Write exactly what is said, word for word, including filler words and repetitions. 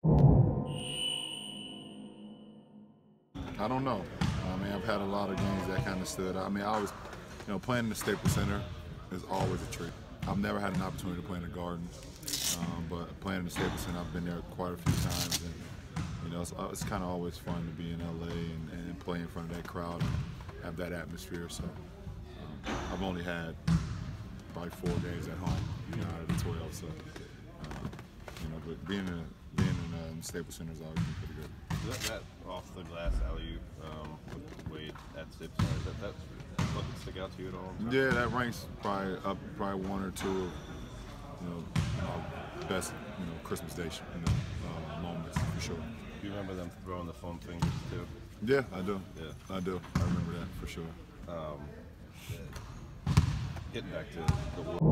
I don't know. I mean, I've had a lot of games that kind of stood out. I mean, I always, you know, playing in the Staples Center is always a treat. I've never had an opportunity to play in the Garden, um, but playing in the Staples Center, I've been there quite a few times, and you know, it's, uh, it's kind of always fun to be in L A and, and play in front of that crowd and have that atmosphere. So um, I've only had probably four games at home, you know, out of the twelve. So uh, you know, but being in being in uh, the Staples Center has always been pretty good. That, that off the glass alley-oop um, with Wade at Staples Center, that that's what stick out to you at all? Yeah, that ranks probably up probably one or two of you know our best you know Christmas Day you know uh, moments for sure. Do you remember them throwing the foam fingers too? Yeah, I do. Yeah, I do. I remember that for sure. Um, getting back to the